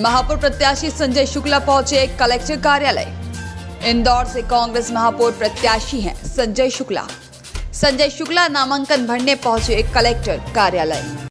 महापौर प्रत्याशी संजय शुक्ला पहुंचे कलेक्टर कार्यालय। इंदौर से कांग्रेस महापौर प्रत्याशी हैं संजय शुक्ला। संजय शुक्ला नामांकन भरने पहुंचे कलेक्टर कार्यालय।